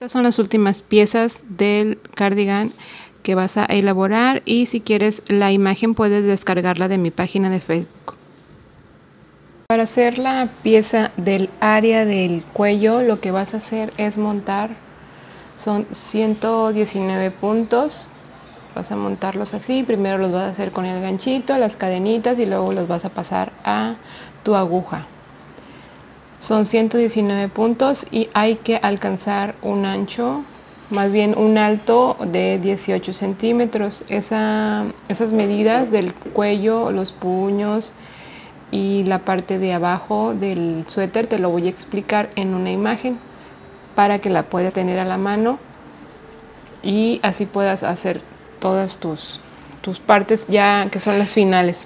Estas son las últimas piezas del cardigan que vas a elaborar, y si quieres la imagen puedes descargarla de mi página de Facebook. Para hacer la pieza del área del cuello, lo que vas a hacer es montar, son 119 puntos, vas a montarlos así. Primero los vas a hacer con el ganchito, las cadenitas, y luego los vas a pasar a tu aguja. Son 119 puntos y hay que alcanzar un ancho, más bien un alto de 18 centímetros. Esas medidas del cuello, los puños y la parte de abajo del suéter te lo voy a explicar en una imagen para que la puedas tener a la mano y así puedas hacer todas tus partes ya que son las finales.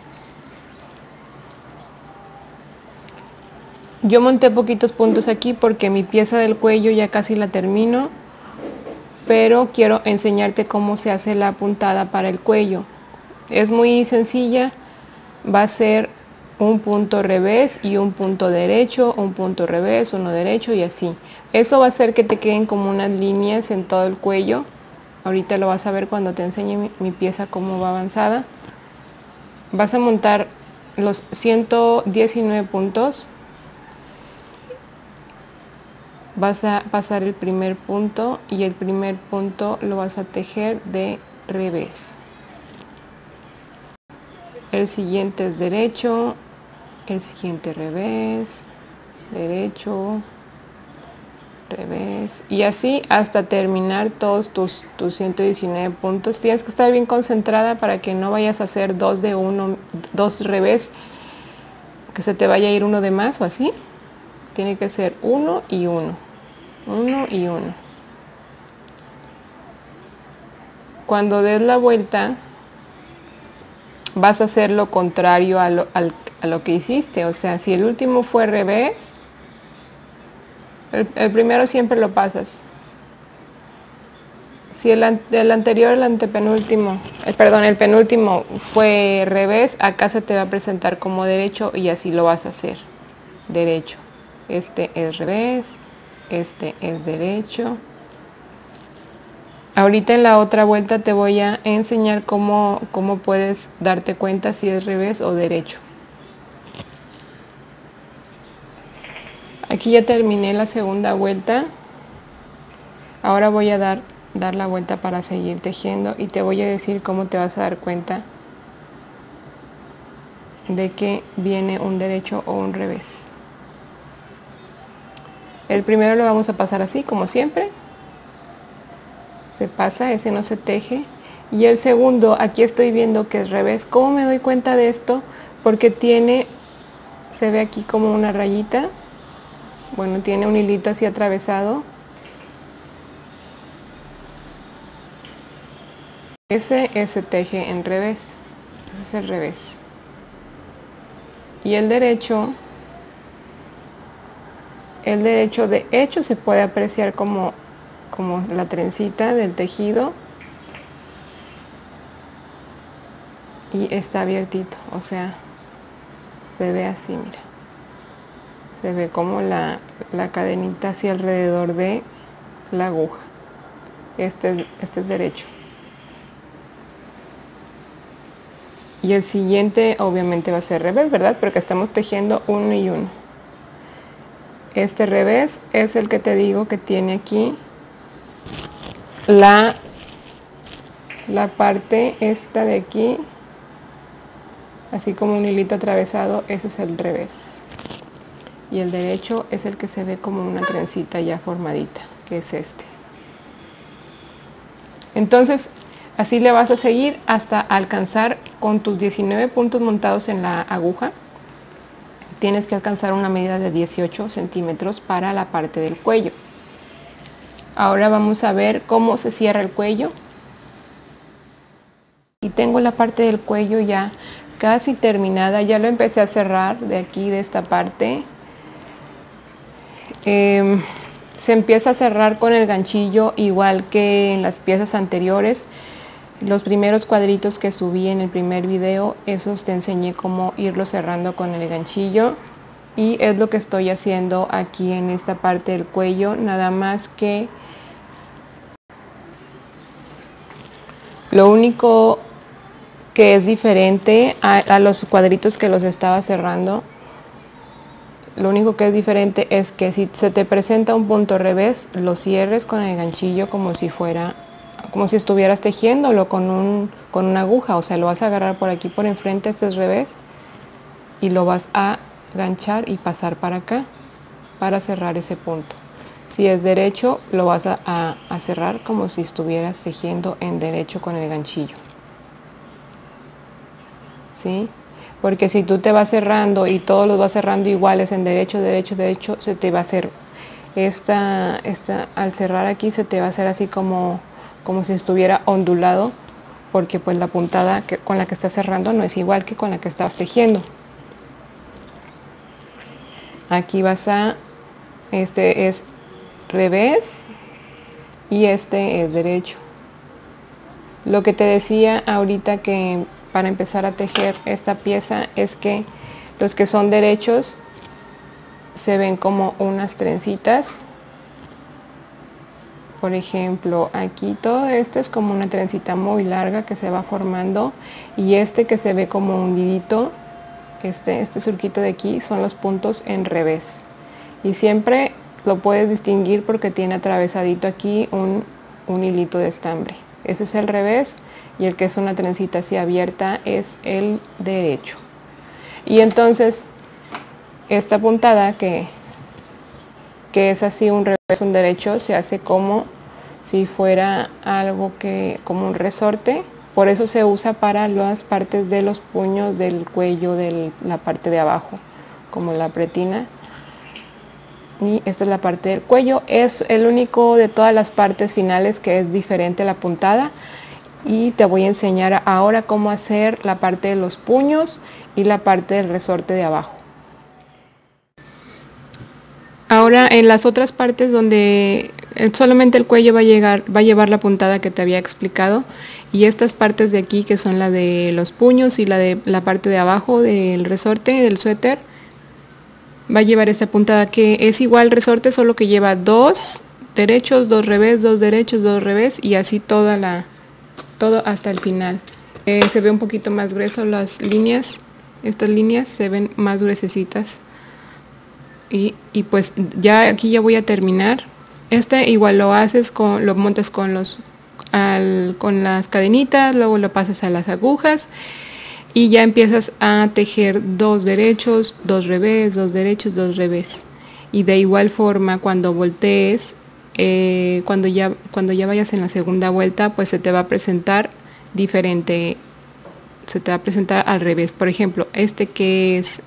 Yo monté poquitos puntos aquí porque mi pieza del cuello ya casi la termino, pero quiero enseñarte cómo se hace la puntada para el cuello. Es muy sencilla, va a ser un punto revés y un punto derecho, un punto revés, uno derecho y así. Eso va a hacer que te queden como unas líneas en todo el cuello. Ahorita lo vas a ver cuando te enseñe mi pieza cómo va avanzada. Vas a montar los 119 puntos. Vas a pasar el primer punto y el primer punto lo vas a tejer de revés. El siguiente es derecho, el siguiente revés, derecho, revés, y así hasta terminar todos tus 119 puntos. Tienes que estar bien concentrada para que no vayas a hacer dos revés, que se te vaya a ir uno de más o así. Tiene que ser uno y uno. Uno y uno. Cuando des la vuelta vas a hacer lo contrario a lo que hiciste. O sea, si el último fue revés, el primero siempre lo pasas. Si el anterior, el antepenúltimo, el penúltimo fue revés, acá se te va a presentar como derecho y así lo vas a hacer. Derecho. Este es revés. Este es derecho. Ahorita en la otra vuelta te voy a enseñar cómo puedes darte cuenta si es revés o derecho. Aquí ya terminé la segunda vuelta. Ahora voy a dar la vuelta para seguir tejiendo y te voy a decir cómo te vas a dar cuenta de que viene un derecho o un revés. El primero lo vamos a pasar así, como siempre. Se pasa, ese no se teje. Y el segundo, aquí estoy viendo que es revés. ¿Cómo me doy cuenta de esto? Porque se ve aquí como una rayita. Bueno, tiene un hilito así atravesado. Ese se teje en revés. Ese es el revés. Y el derecho de hecho se puede apreciar como la trencita del tejido y está abiertito, o sea, se ve así, mira, se ve como la cadenita hacia alrededor de la aguja. Este es derecho. Y el siguiente obviamente va a ser revés, ¿verdad? Porque estamos tejiendo uno y uno. Este revés es el que te digo que tiene aquí la parte esta de aquí, así como un hilito atravesado. Ese es el revés. Y el derecho es el que se ve como una trencita ya formadita, que es este. Entonces, así le vas a seguir hasta alcanzar con tus 19 puntos montados en la aguja. Tienes que alcanzar una medida de 18 centímetros para la parte del cuello. Ahora vamos a ver cómo se cierra el cuello. Y tengo la parte del cuello ya casi terminada. Ya lo empecé a cerrar de aquí, de esta parte. Se empieza a cerrar con el ganchillo igual que en las piezas anteriores. Los primeros cuadritos que subí en el primer video, esos te enseñé cómo irlo cerrando con el ganchillo, y es lo que estoy haciendo aquí en esta parte del cuello, nada más que Lo único que es diferente a los cuadritos que los estaba cerrando, lo único que es diferente es que si se te presenta un punto revés, lo cierres con el ganchillo como si estuvieras tejiéndolo con una aguja. O sea, lo vas a agarrar por aquí por enfrente, este es revés, y lo vas a ganchar y pasar para acá para cerrar ese punto. Si es derecho, lo vas a cerrar como si estuvieras tejiendo en derecho con el ganchillo, ¿sí? Porque si tú te vas cerrando y todos los vas cerrando iguales en derecho, derecho, derecho, se te va a hacer al cerrar aquí se te va a hacer así como si estuviera ondulado, porque pues la puntada con la que estás cerrando no es igual que con la que estabas tejiendo. Aquí este es revés y este es derecho. Lo que te decía ahorita, que para empezar a tejer esta pieza, es que los que son derechos se ven como unas trencitas. Por ejemplo, aquí todo esto es como una trencita muy larga que se va formando, y este que se ve como hundidito, este surquito de aquí, son los puntos en revés, y siempre lo puedes distinguir porque tiene atravesadito aquí un hilito de estambre. Ese es el revés, y el que es una trencita así abierta es el derecho. Y entonces esta puntada que es así un revés, un derecho, se hace como si fuera algo como un resorte. Por eso se usa para las partes de los puños, del cuello, de la parte de abajo, como la pretina. Y esta es la parte del cuello. Es el único de todas las partes finales que es diferente la puntada. Y te voy a enseñar ahora cómo hacer la parte de los puños y la parte del resorte de abajo. Ahora, en las otras partes donde solamente el cuello va a llevar la puntada que te había explicado, y estas partes de aquí, que son la de los puños y la parte de abajo del resorte del suéter, va a llevar esta puntada que es igual resorte, solo que lleva 2 derechos, 2 revés, 2 derechos, 2 revés, y así todo hasta el final. Se ve un poquito más grueso las líneas, estas líneas se ven más gruesecitas. Y pues ya aquí ya voy a terminar. Igual lo haces lo montas con las cadenitas, luego lo pasas a las agujas y ya empiezas a tejer 2 derechos, 2 revés, 2 derechos, 2 revés. Y de igual forma, cuando voltees, cuando ya vayas en la segunda vuelta, pues se te va a presentar diferente, se te va a presentar al revés. Por ejemplo, que es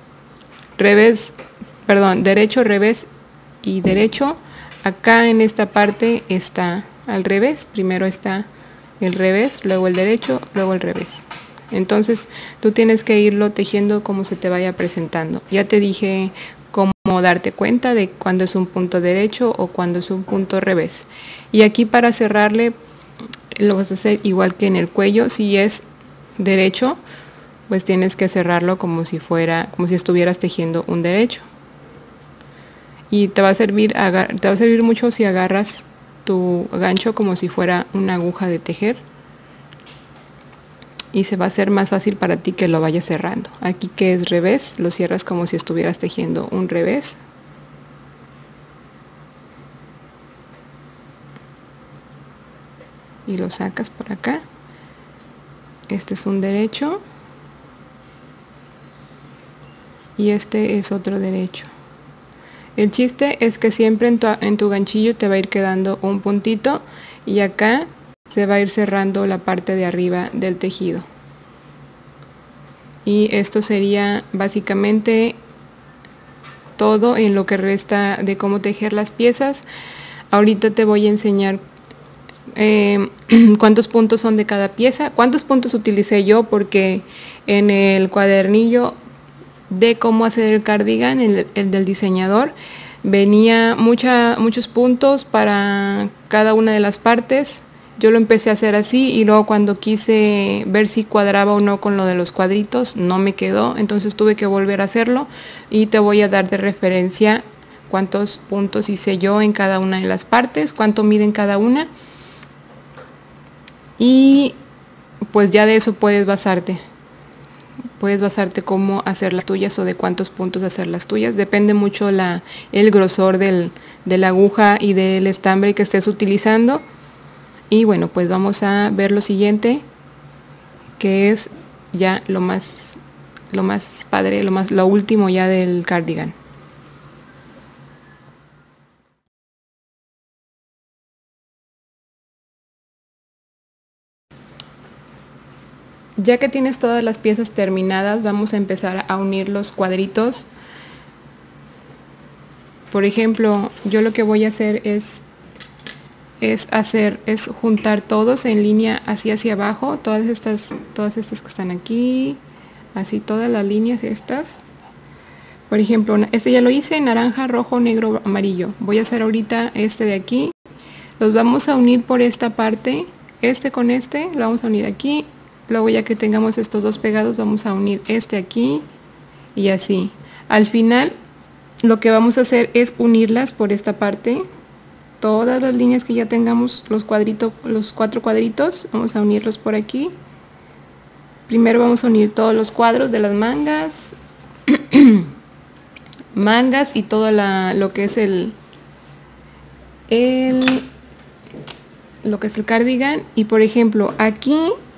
derecho, revés y derecho, acá en esta parte está al revés. Primero está el revés, luego el derecho, luego el revés. Entonces tú tienes que irlo tejiendo como se te vaya presentando. Ya te dije cómo darte cuenta de cuando es un punto derecho o cuando es un punto revés. Y aquí, para cerrarle, lo vas a hacer igual que en el cuello. Si es derecho, pues tienes que cerrarlo como si estuvieras tejiendo un derecho. Y te va a servir mucho si agarras tu gancho como si fuera una aguja de tejer, y se va a hacer más fácil para ti que lo vayas cerrando. Aquí, que es revés, lo cierras como si estuvieras tejiendo un revés. Y lo sacas por acá. Este es un derecho y este es otro derecho. El chiste es que siempre en tu ganchillo te va a ir quedando un puntito, y acá se va a ir cerrando la parte de arriba del tejido. Y esto sería básicamente todo en lo que resta de cómo tejer las piezas. Ahorita te voy a enseñar cuántos puntos son de cada pieza, cuántos puntos utilicé yo, porque en el cuadernillo de cómo hacer el cardigan, el del diseñador, venía muchos puntos para cada una de las partes. Yo lo empecé a hacer así, y luego cuando quise ver si cuadraba o no con lo de los cuadritos, no me quedó, entonces tuve que volver a hacerlo, y te voy a dar de referencia cuántos puntos hice yo en cada una de las partes, cuánto miden cada una. Y pues ya de eso puedes basarte. Puedes basarte cómo hacer las tuyas o de cuántos puntos hacer las tuyas. Depende mucho el grosor de la aguja y del estambre que estés utilizando. Y bueno, pues vamos a ver lo siguiente, que es ya lo más padre, lo último ya del cardigan. Ya que tienes todas las piezas terminadas, vamos a empezar a unir los cuadritos. Por ejemplo, yo lo que voy a hacer es juntar todos en línea hacia abajo, todas estas que están aquí, así todas las líneas estas. Por ejemplo, este ya lo hice, naranja, rojo, negro, amarillo. Voy a hacer ahorita este de aquí. Los vamos a unir por esta parte, este con este, lo vamos a unir aquí. Luego ya que tengamos estos dos pegados, vamos a unir este aquí y así. Al final, lo que vamos a hacer es unirlas por esta parte. Todas las líneas que ya tengamos, los 4 cuadritos, vamos a unirlos por aquí. Primero vamos a unir todos los cuadros de las mangas, mangas y todo lo que es el cardigan. Y por ejemplo, aquí,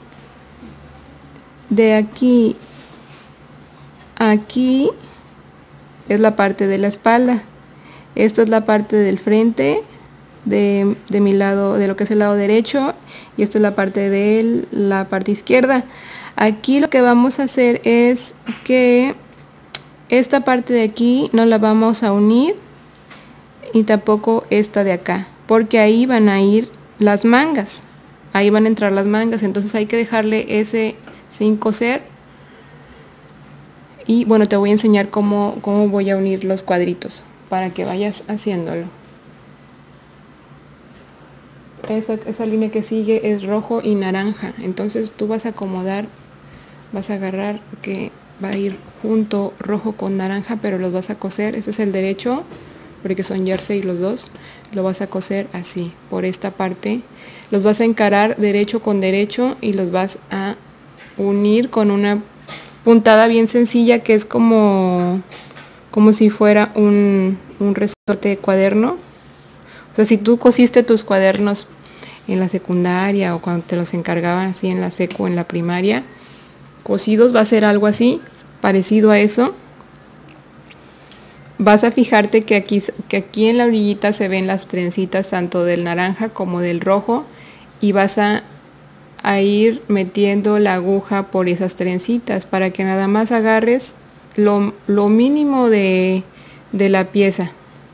de aquí a aquí es la parte de la espalda. Esta es la parte del frente de mi lado, de lo que es el lado derecho, y esta es la parte de la parte izquierda. Aquí lo que vamos a hacer es que esta parte de aquí no la vamos a unir y tampoco esta de acá, porque ahí van a ir las mangas, ahí van a entrar las mangas, entonces hay que dejarle ese sin coser. Y bueno, te voy a enseñar cómo voy a unir los cuadritos para que vayas haciéndolo. Esa línea que sigue es rojo y naranja, entonces tú vas a acomodar, vas a agarrar que va a ir junto rojo con naranja, pero los vas a coser. Este es el derecho, porque son jersey los dos. Lo vas a coser así, por esta parte. Los vas a encarar derecho con derecho y los vas a unir con una puntada bien sencilla, que es como si fuera un resorte de cuaderno. O sea, si tú cosiste tus cuadernos en la secundaria o cuando te los encargaban así en la secu, en la primaria, cosidos, va a ser algo así, parecido a eso. Vas a fijarte que aquí en la orillita se ven las trencitas tanto del naranja como del rojo, y vas a ir metiendo la aguja por esas trencitas para que nada más agarres lo mínimo de la pieza.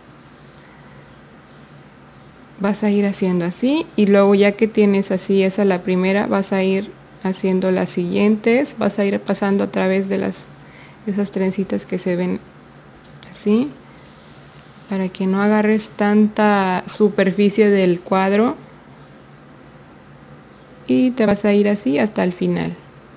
Vas a ir haciendo así, y luego ya que tienes así esa la primera, vas a ir haciendo las siguientes, vas a ir pasando a través de esas trencitas que se ven así, para que no agarres tanta superficie del cuadro, y te vas a ir así hasta el final,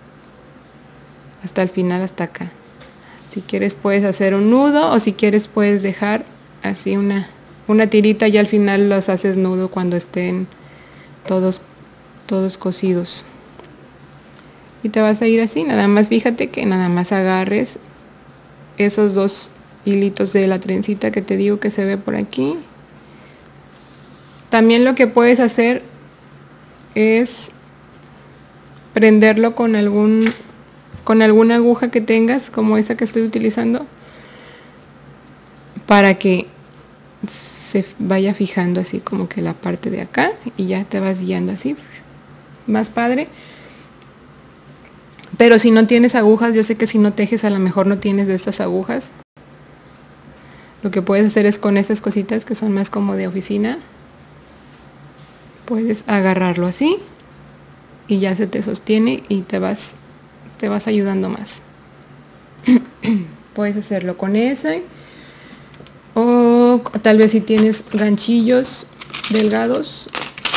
hasta acá. Si quieres puedes hacer un nudo, o si quieres puedes dejar así una tirita, y al final los haces nudo cuando estén todos cosidos. Y te vas a ir así, nada más fíjate que nada más agarres esos dos hilitos de la trencita que te digo que se ve por aquí. También lo que puedes hacer es prenderlo con alguna aguja que tengas, como esa que estoy utilizando, para que se vaya fijando así como que la parte de acá, y ya te vas guiando así, más padre. Pero si no tienes agujas, yo sé que si no tejes a lo mejor no tienes de estas agujas, lo que puedes hacer es con estas cositas que son más como de oficina, puedes agarrarlo así y ya se te sostiene y te vas ayudando más. Puedes hacerlo con ese, o tal vez si tienes ganchillos delgados,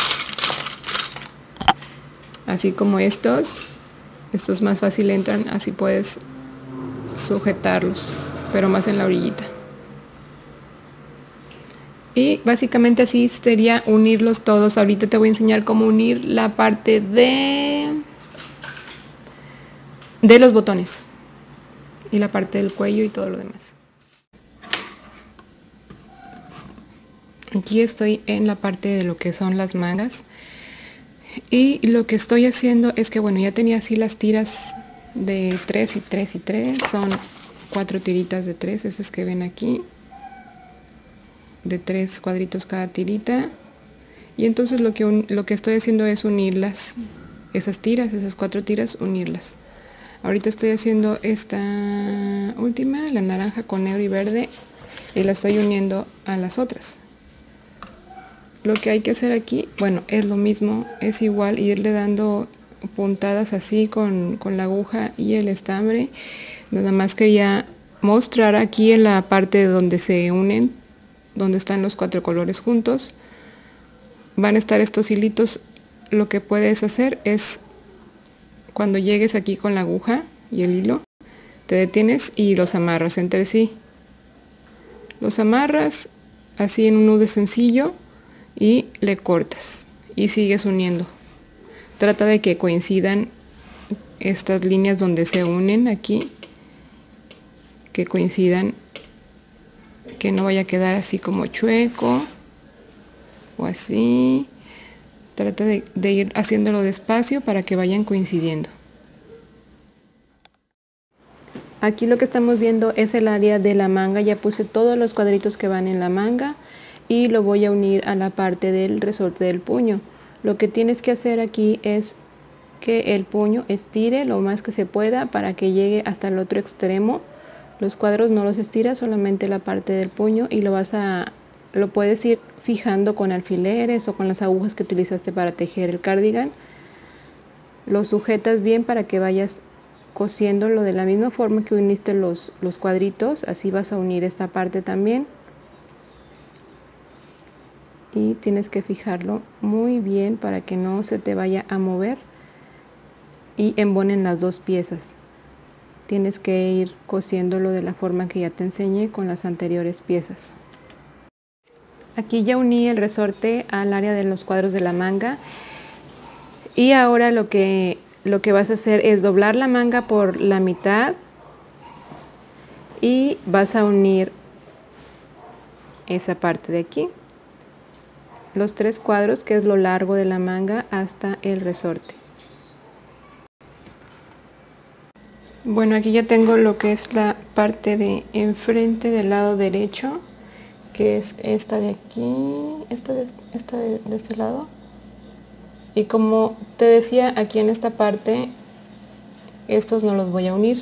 así como estos más fácil entran, así puedes sujetarlos, pero más en la orillita. Y básicamente así sería unirlos todos. Ahorita te voy a enseñar cómo unir la parte de de los botones y la parte del cuello y todo lo demás. Aquí estoy en la parte de lo que son las mangas y lo que estoy haciendo es que bueno, ya tenía así las tiras de 3 y 3 y 3, son 4 tiritas de 3, esas que ven aquí, de 3 cuadritos cada tirita, y entonces lo que estoy haciendo es unirlas, esas tiras, esas 4 tiras, unirlas. Ahorita estoy haciendo esta última, la naranja con negro y verde, y la estoy uniendo a las otras. Lo que hay que hacer aquí, bueno, es lo mismo, es igual, irle dando puntadas así con la aguja y el estambre. Nada más quería mostrar aquí en la parte donde se unen, donde están los 4 colores juntos, van a estar estos hilitos. Lo que puedes hacer es, cuando llegues aquí con la aguja y el hilo, te detienes y los amarras entre sí. Los amarras así en un nudo sencillo y le cortas y sigues uniendo. Trata de que coincidan estas líneas donde se unen aquí, que coincidan, que no vaya a quedar así como chueco o así. Trata de ir haciéndolo despacio para que vayan coincidiendo. Aquí lo que estamos viendo es el área de la manga. Ya puse todos los cuadritos que van en la manga y lo voy a unir a la parte del resorte del puño. Lo que tienes que hacer aquí es que el puño estire lo más que se pueda para que llegue hasta el otro extremo. Los cuadros no los estiras, solamente la parte del puño, y lo puedes ir fijando con alfileres o con las agujas que utilizaste para tejer el cardigan. Lo sujetas bien para que vayas cosiéndolo de la misma forma que uniste los cuadritos. Así vas a unir esta parte también, y tienes que fijarlo muy bien para que no se te vaya a mover y embonen las dos piezas. Tienes que ir cosiéndolo de la forma que ya te enseñé con las anteriores piezas. Aquí ya uní el resorte al área de los cuadros de la manga, y ahora lo que vas a hacer es doblar la manga por la mitad y vas a unir esa parte de aquí, los 3 cuadros, que es lo largo de la manga, hasta el resorte. Bueno, aquí ya tengo lo que es la parte de enfrente del lado derecho, que es esta de aquí, esta de este lado. Y como te decía, aquí en esta parte, estos no los voy a unir.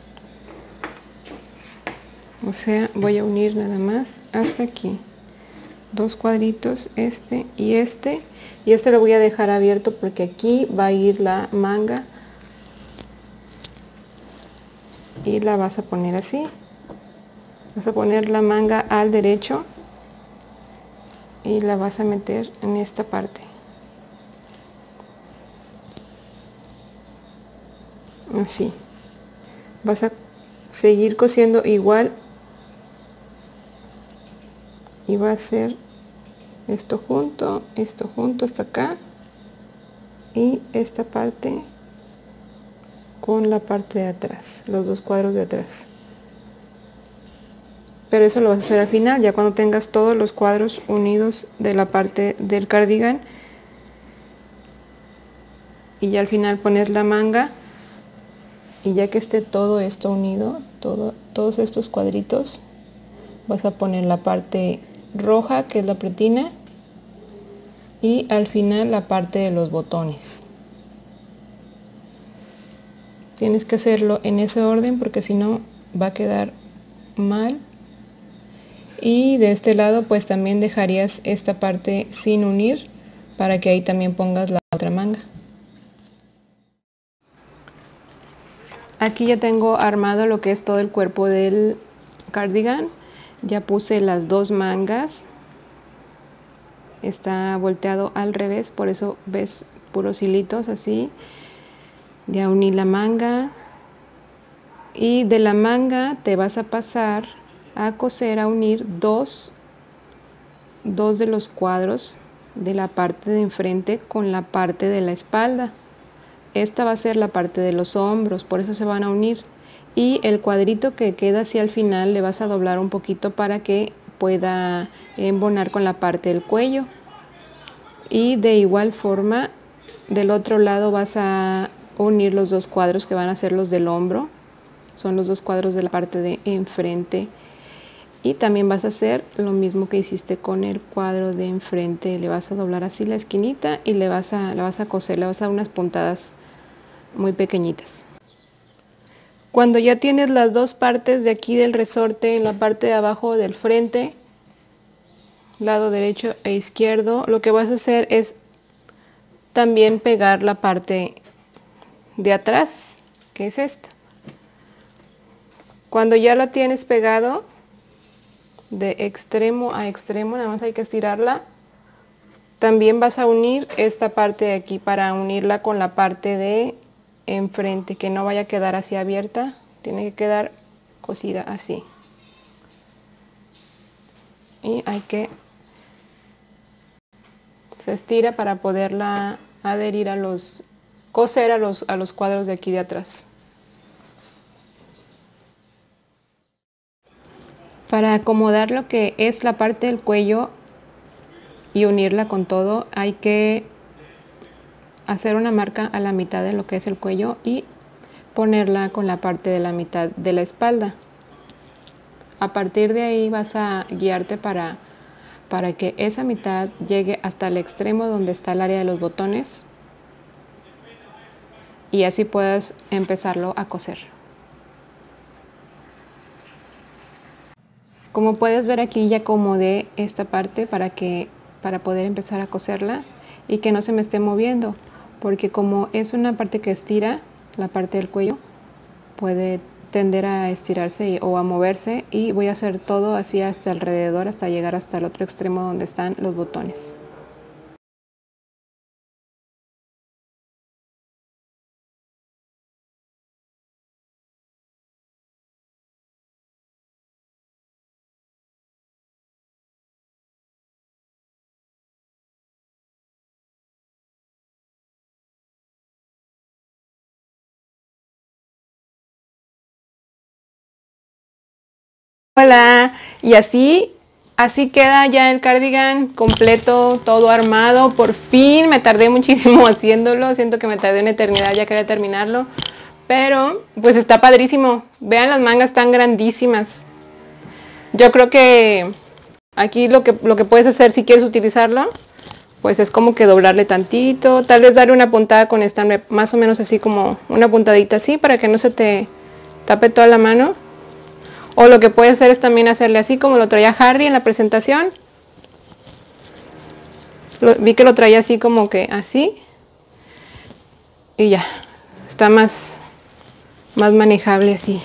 O sea, voy a unir nada más hasta aquí. 2 cuadritos, este, y este lo voy a dejar abierto porque aquí va a ir la manga. Y la vas a poner así. Vas a poner la manga al derecho y la vas a meter en esta parte. Así. Vas a seguir cosiendo igual y va a ser esto junto hasta acá, y esta parte con la parte de atrás, los 2 cuadros de atrás. Pero eso lo vas a hacer al final, ya cuando tengas todos los cuadros unidos de la parte del cardigan, y ya al final pones la manga, y ya que esté todo esto unido, todos estos cuadritos, vas a poner la parte roja, que es la pretina, y al final la parte de los botones. Tienes que hacerlo en ese orden porque si no va a quedar mal. Y de este lado pues también dejarías esta parte sin unir para que ahí también pongas la otra manga. Aquí ya tengo armado lo que es todo el cuerpo del cardigan. Ya puse las 2 mangas. Está volteado al revés, por eso ves puros hilitos así. Ya uní la manga, y de la manga te vas a pasar a coser, a unir dos de los cuadros de la parte de enfrente con la parte de la espalda. esta va a ser la parte de los hombros, por eso se van a unir. Y el cuadrito que queda hacia el final le vas a doblar un poquito para que pueda embonar con la parte del cuello. Y de igual forma del otro lado vas a unir los dos cuadros que van a ser los del hombro, son los dos cuadros de la parte de enfrente. Y también vas a hacer lo mismo que hiciste con el cuadro de enfrente, le vas a doblar así la esquinita y la vas a coser, le vas a dar unas puntadas muy pequeñitas. Cuando ya tienes las dos partes de aquí del resorte, en la parte de abajo del frente, lado derecho e izquierdo, lo que vas a hacer es también pegar la parte de atrás, que es esta. Cuando ya la tienes pegado de extremo a extremo, nada más hay que estirarla, también vas a unir esta parte de aquí para unirla con la parte de enfrente, que no vaya a quedar así abierta, tiene que quedar cosida así. Y hay que se estira para poderla adherir a coser a los cuadros de aquí de atrás. Para acomodar lo que es la parte del cuello y unirla con todo, hay que hacer una marca a la mitad de lo que es el cuello y ponerla con la parte de la mitad de la espalda. A partir de ahí vas a guiarte para que esa mitad llegue hasta el extremo donde está el área de los botones y así puedas empezarlo a coser. Como puedes ver, aquí ya acomodé esta parte para poder empezar a coserla y que no se me esté moviendo, porque como es una parte que estira, la parte del cuello puede tender a estirarse o a moverse, y voy a hacer todo así hasta alrededor, hasta llegar hasta el otro extremo donde están los botones. Hola, y así queda ya el cardigan completo, todo armado. Por fin, me tardé muchísimo haciéndolo, siento que me tardé una eternidad, ya quería terminarlo, pero pues está padrísimo. Vean, las mangas tan grandísimas. Yo creo que aquí lo que puedes hacer si quieres utilizarlo, pues es como que doblarle tantito, tal vez darle una puntada con estambre, más o menos así, como una puntadita así, para que no se te tape toda la mano. O lo que puedes hacer es también hacerle así como lo traía Harry en la presentación. Vi que lo traía así como que así. Y ya, está más manejable así.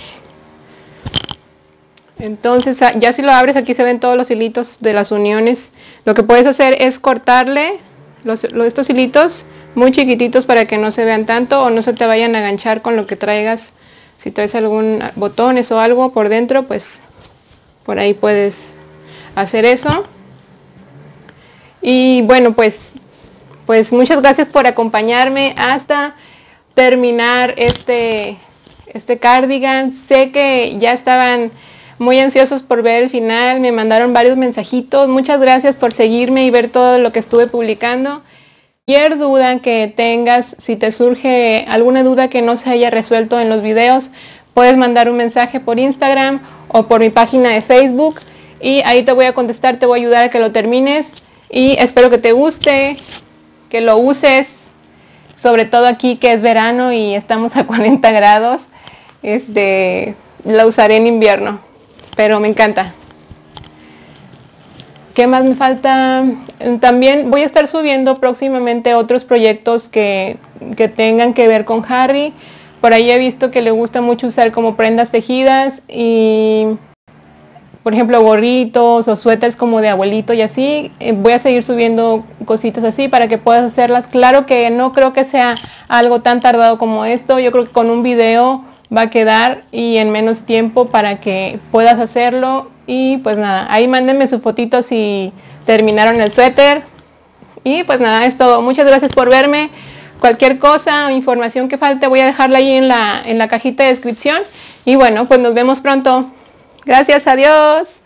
Entonces ya si lo abres, aquí se ven todos los hilitos de las uniones. Lo que puedes hacer es cortarle estos hilitos muy chiquititos para que no se vean tanto o no se te vayan a enganchar con lo que traigas. Si traes algún botones o algo por dentro, pues por ahí puedes hacer eso. Y bueno, pues muchas gracias por acompañarme hasta terminar este cardigan. Sé que ya estaban muy ansiosos por ver el final, me mandaron varios mensajitos. Muchas gracias por seguirme y ver todo lo que estuve publicando. Cualquier duda que tengas, si te surge alguna duda que no se haya resuelto en los videos, puedes mandar un mensaje por Instagram o por mi página de Facebook y ahí te voy a contestar, te voy a ayudar a que lo termines y espero que te guste, que lo uses, sobre todo aquí que es verano y estamos a 40 grados, la usaré en invierno, pero me encanta. ¿Qué más me falta? También voy a estar subiendo próximamente otros proyectos que tengan que ver con Harry. Por ahí he visto que le gusta mucho usar como prendas tejidas y, por ejemplo, gorritos o suéteres como de abuelito y así. Voy a seguir subiendo cositas así para que puedas hacerlas. Claro que no creo que sea algo tan tardado como esto. Yo creo que con un video va a quedar y en menos tiempo para que puedas hacerlo. Y pues nada, ahí mándenme su fotito si terminaron el suéter. Y pues nada, es todo. Muchas gracias por verme. Cualquier cosa o información que falte voy a dejarla ahí en la cajita de descripción. Y bueno, pues nos vemos pronto. Gracias, adiós.